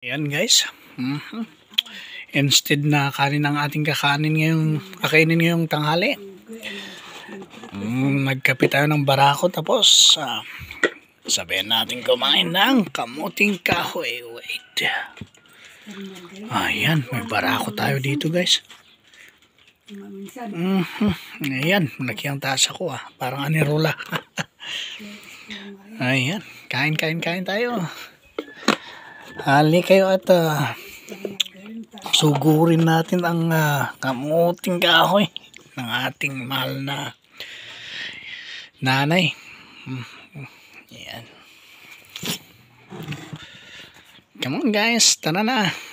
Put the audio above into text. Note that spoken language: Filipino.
Ayan guys. Instead na kanin ang ating kakainin ngayong tanghali. Nagkape tayo ng barako tapos sabihin natin kumain ng kamuting kahoy. Wait. Ayan, may barako tayo dito guys. Ayan, malaki ang tasa ko parang anirula. Ayan, kain tayo. Hali kayo at sugurin natin ang kamuting kahoy ng ating mahal na nanay. Ayan. Come on guys, tara na.